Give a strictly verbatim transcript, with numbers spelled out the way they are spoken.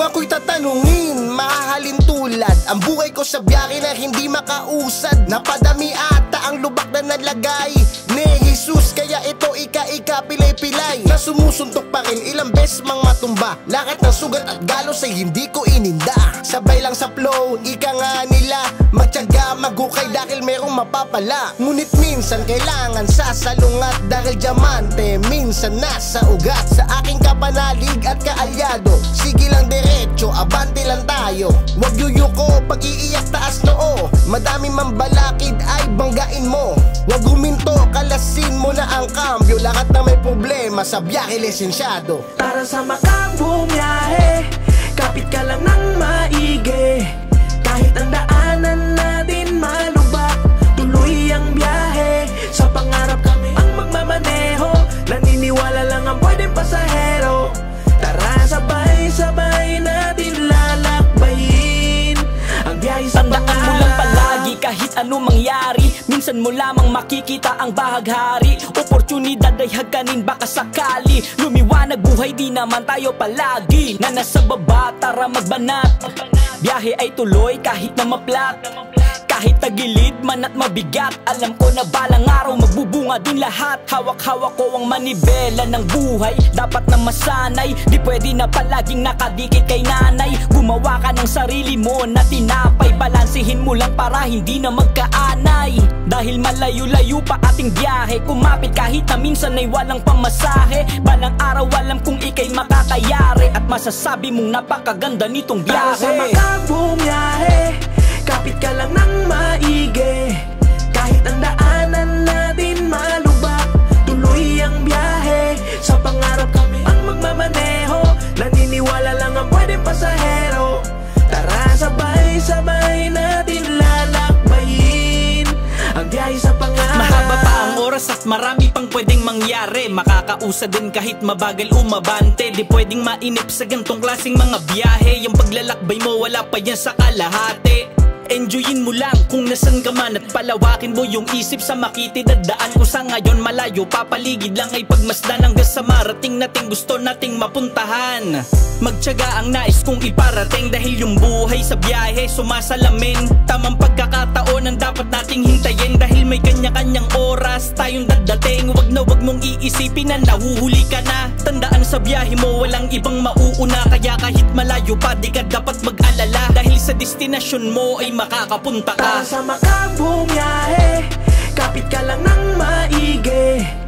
Kung ako'y tatanungin, mahahalin tulad ang buhay ko sa biyahe na hindi makausad. Napadami ata ang lubak na nalagay ni Jesus, kaya ito ika-ika pilay-pilay na sumusuntok pa rin ilang beses mang matumba. Lakat ng sugat at galos ay hindi ko ininda. Sabay lang sa flow, ika nga nila magtiyaga magukay dahil merong mapapala. Ngunit minsan kailangan sasalungat dahil diamante minsan nasa ugat. Sa aking kapanalig at kaalyado, sige lang diretso, abante lang tayo. Huwag yuyuko, pag iiyak taas noo. Madami mang balakid ay banggain mo. Huwag huminto, kalasin mo na ang kambyo. Lahat na may problema sa biyahe lisensyado. Para sa makabong biyahe, kapit ka lang ng maigi. Kahit ang daanan natin malubak, tuloy ang biyahe. Sa pangarap kami ang magmamaneho, naniniwala lang ang pwedeng pasahero. Tara sabay-sabay natin lalakbayin ang biyahe sa pangarap. Tandaan mo lang palagi kahit ano mangyari, minsan mo lamang makikita ang bahaghari. Oportunidad ay hagkanin baka sakali. Lumiwanag buhay, di naman tayo palagi na nasa baba, tara magbanat. Biyahe ay tuloy kahit na maplat, kahit tagilid man at mabigat. Alam ko na balang araw magbubunga din lahat. Hawak-hawak ko ang manibela ng buhay, dapat na masanay. Di pwede na palaging nakadikit kay nanay. Gumawa ka ng sarili mo na tinapay, balansihin mo lang para hindi na magkaanay. Dahil malayo-layo pa ating biyahe, kumapit kahit na minsan ay walang pamasahe. Balang araw alam kung ikay makakayari, at masasabi mong napakaganda nitong biyahe. Para sa makabong biyahe, kapit ka lang ng maigi. Kahit ang daanan natin malubak, tuloy ang biyahe. Sa pangarap kami ang magmamaneho, naniniwala lang ang pwedeng pasahero. Tara sabay-sabay natin lalakbayin ang biyahe sa pangarap. Mahaba pa ang oras at marami pang pwedeng mangyari. Makakausa din kahit mabagal umabante. Di pwedeng mainip sa gantong klaseng mga biyahe. Yung paglalakbay mo wala pa yan sa kalahati. Enjoyin mo lang kung nasan ka man, at palawakin mo yung isip sa makitid at daan ko sa ngayon malayo. Papaligid lang ay pagmasdan hanggang sa marating nating gusto nating mapuntahan. Magtiyaga ang nais kong iparating, dahil yung buhay sa biyahe sumasalamin. Tamang pagkakataon ang dapat nating hintayin, dahil may kanya-kanyang oras tayong dadating. Wag na wag mong iisipin na nahuhuli ka na. Tandaan sa biyahe mo walang ibang mauuna, kaya kahit malayo pa di ka dapat mag-alala, dahil sa destinasyon mo ay makakapunta ka. Para sa makabong biyahe, kapit ka lang ng maigi.